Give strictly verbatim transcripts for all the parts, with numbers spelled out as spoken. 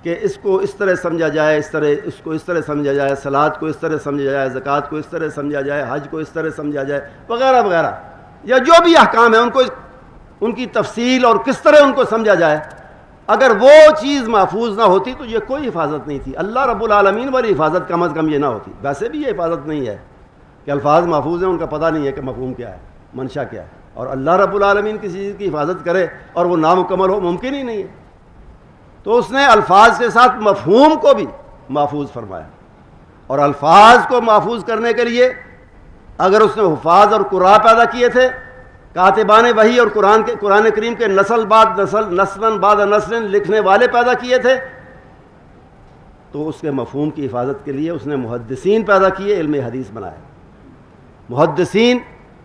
کہ اس کو اس طرح سمجھا جائے، اس طرح اس کو اس طرح سمجھا جائے، صلاۃ کو اس طرح سمجھا جائے، زکوٰۃ کو اس طرح سمجھا جائے، حج کو اس طرح سمجھا جائے، وغیرہ وغیرہ، یا جو بھی احکام ہیں ان کو ان کی تفصیل اور کس طرح ان کو سمجھا جائے، اگر وہ چیز محفوظ نہ ہوتی تو یہ کوئی حفاظت نہیں تھی۔ اللہ رب العالمین والی حفاظت کم از کم یہ نہ ہوتی۔ ویسے بھی یہ حفاظت نہیں ہے کہ الفاظ محفوظ ہیں، ان کا پتہ نہیں ہے کہ مفہوم کیا ہے، منشا کیا ہے، اور اللہ رب العالمین کسی چیز کی حفاظت کرے اور وہ نامکمل ہو، ممکن ہی نہیں ہے۔ تو اس نے الفاظ کے ساتھ مفہوم کو بھی محفوظ فرمایا، اور الفاظ کو محفوظ کرنے کے لیے اگر اس نے حفاظ اور قراء پیدا کیے تھے، کاتبان وحی اور قرآن کے قرآن کریم کے نسل بعد نسل نسلاً بعد نسل لکھنے والے پیدا کیے تھے، تو اس کے مفہوم کی حفاظت کے لیے اس نے محدثین پیدا کیے، علم حدیث بنائے۔ محدثین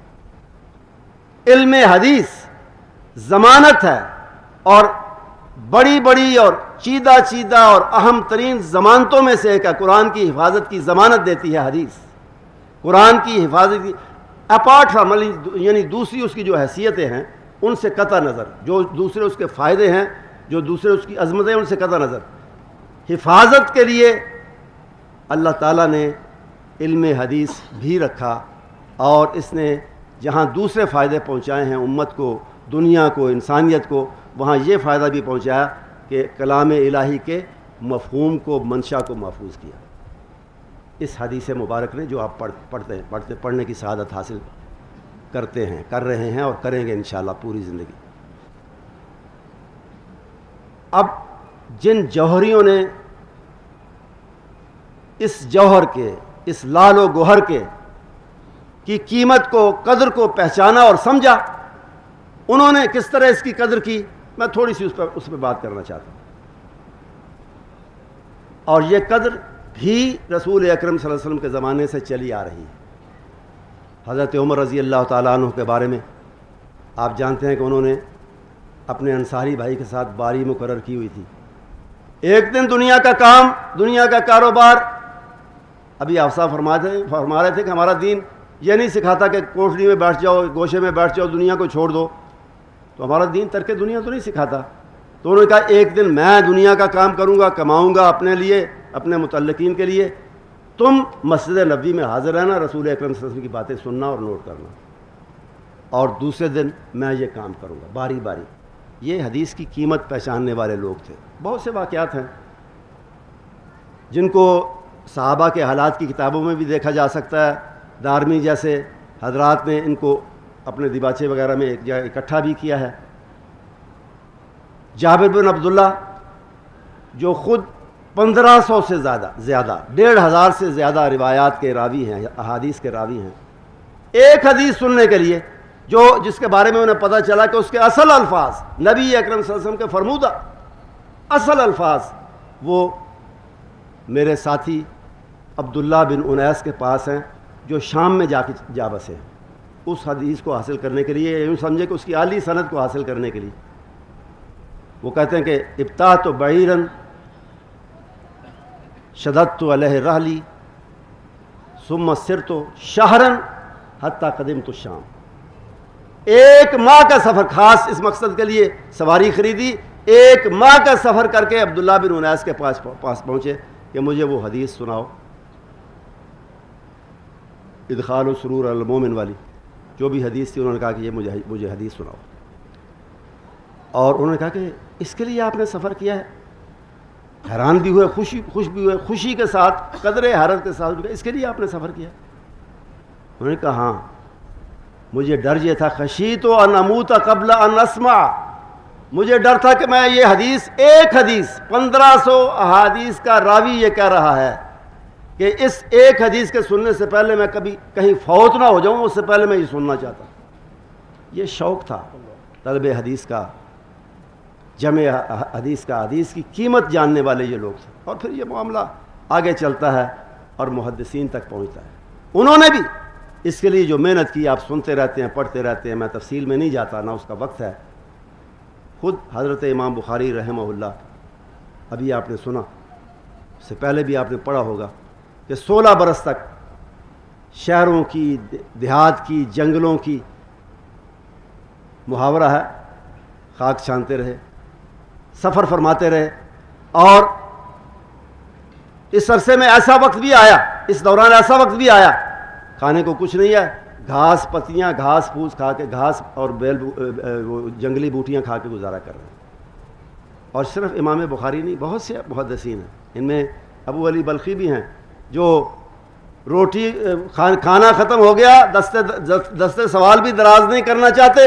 علم حدیث ضمانت ہے، اور بڑی بڑی اور چیدہ چیدہ اور اہم ترین ضمانتوں میں سے ایک ہے۔ قرآن کی حفاظت کی ضمانت دیتی ہے حدیث۔ قرآن کی حفاظت کی اپارٹ فرام، یعنی دوسری اس کی جو حیثیتیں ہیں ان سے قطع نظر، جو دوسرے اس کے فائدے ہیں، جو دوسرے اس کی عظمتیں ہیں، ان سے قطع نظر، حفاظت کے لیے اللہ تعالیٰ نے علم حدیث بھی رکھا، اور اس نے جہاں دوسرے فائدے پہنچائے ہیں امت کو، دنیا کو، انسانیت کو، وہاں یہ فائدہ بھی پہنچایا کہ کلام الہی کے مفہوم کو، منشا کو محفوظ کیا۔ اس حدیث مبارک نے جو آپ پڑھ پڑھتے ہیں پڑھتے پڑھنے کی سعادت حاصل کرتے ہیں، کر رہے ہیں اور کریں گے انشاءاللہ پوری زندگی۔ اب جن جوہریوں نے اس جوہر کے، اس لال و گوہر کے کی قیمت کو، قدر کو پہچانا اور سمجھا، انہوں نے کس طرح اس کی قدر کی، میں تھوڑی سی اس پر اس پہ بات کرنا چاہتا ہوں۔ اور یہ قدر بھی رسول اکرم صلی اللہ علیہ وسلم کے زمانے سے چلی آ رہی ہے۔ حضرت عمر رضی اللہ تعالیٰ عنہ کے بارے میں آپ جانتے ہیں کہ انہوں نے اپنے انصاری بھائی کے ساتھ باری مقرر کی ہوئی تھی۔ ایک دن دنیا کا کام، دنیا کا کاروبار، ابھی آپ صاحب فرماتے فرما رہے تھے کہ ہمارا دین یہ نہیں سکھاتا کہ کوٹڑی میں بیٹھ جاؤ، گوشے میں بیٹھ جاؤ، دنیا کو چھوڑ دو، تو ہمارا دین ترک دنیا تو نہیں سکھاتا۔ تو انہوں نے کہا ایک دن میں دنیا کا کام کروں گا، کماؤں گا اپنے لیے، اپنے متعلقین کے لیے، تم مسجد نبوی میں حاضر رہنا، رسول اکرم صلی اللہ علیہ وسلم کی باتیں سننا اور نوٹ کرنا، اور دوسرے دن میں یہ کام کروں گا، باری باری۔ یہ حدیث کی قیمت پہچاننے والے لوگ تھے۔ بہت سے واقعات ہیں جن کو صحابہ کے حالات کی کتابوں میں بھی دیکھا جا سکتا ہے۔ دارمی جیسے حضرات نے ان کو اپنے دیباچے وغیرہ میں ایک جگہ اکٹھا بھی کیا ہے۔ جابر بن عبداللہ جو خود پندرہ سو سے زیادہ زیادہ ڈیڑھ ہزار سے زیادہ روایات کے راوی ہیں، احادیث کے راوی ہیں، ایک حدیث سننے کے لیے جو جس کے بارے میں انہیں پتہ چلا کہ اس کے اصل الفاظ نبی اکرم صلی اللہ علیہ وسلم کے فرمودہ اصل الفاظ وہ میرے ساتھی عبداللہ بن انیس کے پاس ہیں جو شام میں جا کے جا بسے ہیں۔ اس حدیث کو حاصل کرنے کے لیے، یوں سمجھے کہ اس کی اعلی سند کو حاصل کرنے کے لیے وہ کہتے ہیں کہ ابتعت بعیرا شددت علیہ رحلی ثم سرت شہرا حتی قدمت الشام۔ ایک ماہ کا سفر، خاص اس مقصد کے لیے سواری خریدی، ایک ماہ کا سفر کر کے عبداللہ بن انیس کے پاس پاس پہنچے کہ مجھے وہ حدیث سناؤ، ادخال سرور المومن والی جو بھی حدیث تھی۔ انہوں نے کہا کہ یہ مجھے مجھے حدیث سناؤ، اور انہوں نے کہا کہ اس کے لیے آپ نے سفر کیا ہے؟ حیران بھی ہوئے، خوشی خوش بھی ہوئے، خوشی کے ساتھ، قدر حیرت کے ساتھ، اس کے لیے آپ نے سفر کیا؟ انہوں نے کہا ہاں، مجھے ڈر یہ تھا، خشیت ان اموت قبل ان اسمع، مجھے ڈر تھا کہ میں یہ حدیث، ایک حدیث پندرہ سو احادیث کا راوی یہ کہہ رہا ہے کہ اس ایک حدیث کے سننے سے پہلے میں کبھی کہیں فوت نہ ہو جاؤں، اس سے پہلے میں یہ سننا چاہتا۔ یہ شوق تھا طلب حدیث کا، جمع حدیث کا، حدیث کی قیمت جاننے والے یہ لوگ تھے۔ اور پھر یہ معاملہ آگے چلتا ہے اور محدثین تک پہنچتا ہے۔ انہوں نے بھی اس کے لیے جو محنت کی، آپ سنتے رہتے ہیں، پڑھتے رہتے ہیں، میں تفصیل میں نہیں جاتا، نہ اس کا وقت ہے۔ خود حضرت امام بخاری رحمہ اللہ، ابھی آپ نے سنا، اس سے پہلے بھی آپ نے پڑھا ہوگا کہ سولہ برس تک شہروں کی، دیہات کی، جنگلوں کی، محاورہ ہے، خاک چھانتے رہے، سفر فرماتے رہے، اور اس عرصے میں ایسا وقت بھی آیا، اس دوران ایسا وقت بھی آیا کھانے کو کچھ نہیں ہے، گھاس پتیاں گھاس پھوس کھا کے، گھاس اور بیل وہ جنگلی بوٹیاں کھا کے گزارا کر رہے ہیں۔ اور صرف امام بخاری نہیں، بہت سے محدثین ہیں، ان میں ابو علی بلخی بھی ہیں، جو روٹی کھانا ختم ہو گیا، دستے دستے سوال بھی دراز نہیں کرنا چاہتے،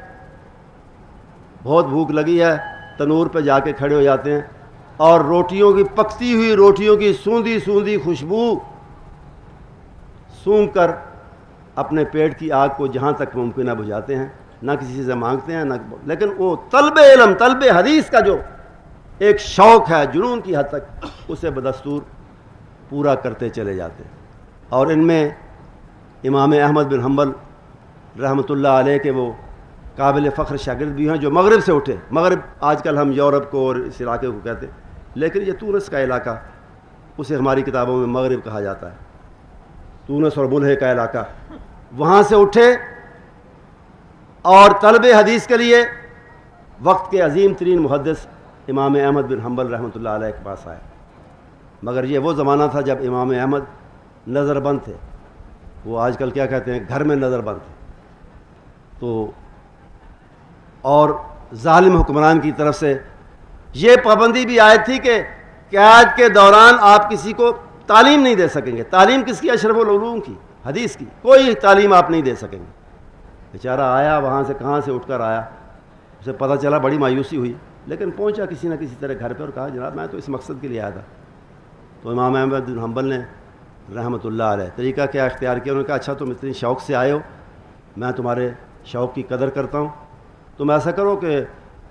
بہت بھوک لگی ہے، تنور پہ جا کے کھڑے ہو جاتے ہیں اور روٹیوں کی پکتی ہوئی روٹیوں کی سوندھی سوندھی خوشبو سونگھ کر اپنے پیٹ کی آگ کو جہاں تک ممکن ہے بجھاتے ہیں، نہ کسی سے مانگتے ہیں، نہ لیکن وہ طلب علم، طلب حدیث کا جو ایک شوق ہے جنون کی حد تک، اسے بدستور پورا کرتے چلے جاتے ہیں۔ اور ان میں امام احمد بن حنبل رحمۃ اللہ علیہ کے وہ قابل فخر شاگرد بھی ہیں، جو مغرب سے اٹھے۔ مغرب آج کل ہم یورپ کو اور اس علاقے کو کہتے ہیں، لیکن یہ تونس کا علاقہ، اسے ہماری کتابوں میں مغرب کہا جاتا ہے، تونس اور بلحے کا علاقہ، وہاں سے اٹھے اور طلب حدیث کے لیے وقت کے عظیم ترین محدث امام احمد بن حنبل رحمۃ اللہ علیہ کے پاس آئے۔ مگر یہ وہ زمانہ تھا جب امام احمد نظر بند تھے، وہ آج کل کیا کہتے ہیں، گھر میں نظر بند تھے، تو اور ظالم حکمران کی طرف سے یہ پابندی بھی آئی تھی کہ قید کے دوران آپ کسی کو تعلیم نہیں دے سکیں گے۔ تعلیم کس کی؟ اشرف العلوم کی، حدیث کی، کوئی تعلیم آپ نہیں دے سکیں گے۔ بیچارہ آیا وہاں سے، کہاں سے اٹھ کر آیا، اسے پتہ چلا، بڑی مایوسی ہوئی، لیکن پہنچا کسی نہ کسی طرح گھر پہ اور کہا جناب میں تو اس مقصد کے لیے آیا تھا۔ تو امام احمد بن حنبل نے رحمۃ اللہ علیہ طریقہ کیا اختیار کیا، انہوں نے کہا اچھا تم اتنی شوق سے آئے ہو، میں تمہارے شوق کی قدر کرتا ہوں، تم ایسا کرو کہ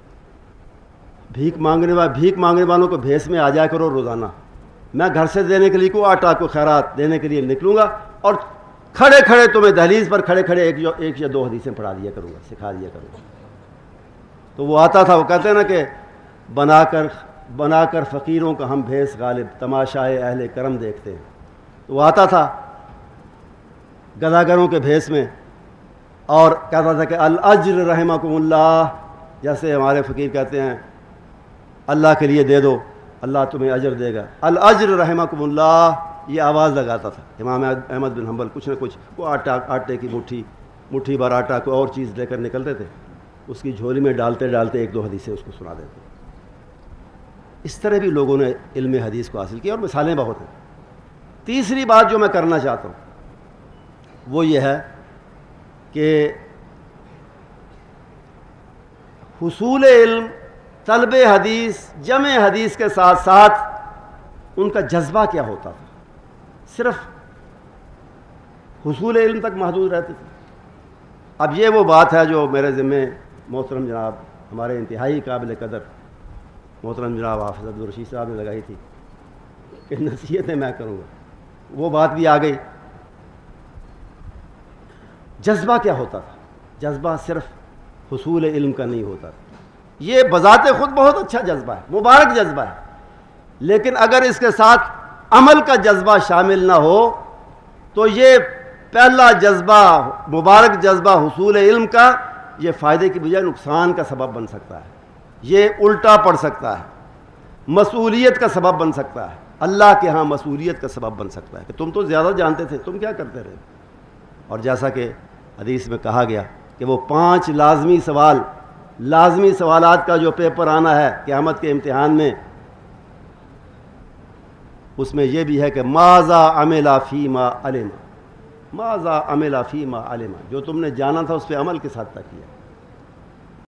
بھیک مانگنے والے بھیک مانگنے والوں کو بھیس میں آ جایا کرو روزانہ، میں گھر سے دینے کے لیے کو آٹا کو خیرات دینے کے لیے نکلوں گا، اور کھڑے کھڑے تمہیں دہلیز پر کھڑے کھڑے ایک ایک یا دو حدیثیں پڑھا دیا کروں گا، سکھا دیا کروں گا۔ تو وہ آتا تھا، وہ کہتے ہیں نا کہ بنا کر بنا کر فقیروں کا ہم بھیس غالب، تماشائے اہل کرم دیکھتے ہیں۔ تو وہ آتا تھا گداگروں کے بھیس میں اور کہتا تھا کہ الاجر رحمکم اللہ، جیسے ہمارے فقیر کہتے ہیں اللہ کے لیے دے دو اللہ تمہیں اجر دے گا، الاجر رحمکم اللہ، یہ آواز لگاتا تھا امام احمد بن حنبل۔ کچھ نہ کچھ وہ آٹا آٹے کی مٹھی مٹھی بھر آٹا کو اور چیز لے کر نکلتے تھے، اس کی جھولی میں ڈالتے ڈالتے ایک دو حدیثیں اس کو سنا دیتے۔ اس طرح بھی لوگوں نے علم حدیث کو حاصل کیا، اور مثالیں بہت ہیں۔ تیسری بات جو میں کرنا چاہتا ہوں وہ یہ ہے کہ حصول علم، طلب حدیث، جمع حدیث کے ساتھ ساتھ ان کا جذبہ کیا ہوتا تھا، صرف حصول علم تک محدود رہتے تھے۔ اب یہ وہ بات ہے جو میرے ذمے محترم جناب ہمارے انتہائی قابل قدر محترم جناب حافظ عبدالرشید صاحب نے لگائی تھی کہ نصیحتیں میں کروں گا، وہ بات بھی آ گئی۔ جذبہ کیا ہوتا تھا؟ جذبہ صرف حصول علم کا نہیں ہوتا تھا، یہ بذات خود بہت اچھا جذبہ ہے، مبارک جذبہ ہے، لیکن اگر اس کے ساتھ عمل کا جذبہ شامل نہ ہو تو یہ پہلا جذبہ، مبارک جذبہ حصول علم کا، یہ فائدے کی بجائے نقصان کا سبب بن سکتا ہے، یہ الٹا پڑ سکتا ہے، مسئولیت کا سبب بن سکتا ہے، اللہ کے ہاں مسئولیت کا سبب بن سکتا ہے کہ تم تو زیادہ جانتے تھے، تم کیا کرتے رہے۔ اور جیسا کہ حدیث میں کہا گیا کہ وہ پانچ لازمی سوال، لازمی سوالات کا جو پیپر آنا ہے قیامت کے امتحان میں، اس میں یہ بھی ہے کہ ماذا عمل فیما علم، ماذا عمل فیما علم، جو تم نے جانا تھا اس پہ عمل کس حد تک کیا۔